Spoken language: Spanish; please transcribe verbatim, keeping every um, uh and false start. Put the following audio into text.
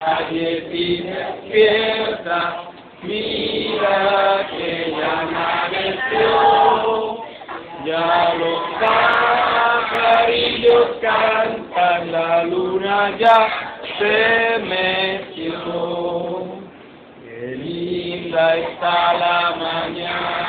Calle sin despierta, mira que ya amaneció, ya los pajarillos cantan, la luna ya se metió, qué linda está la mañana.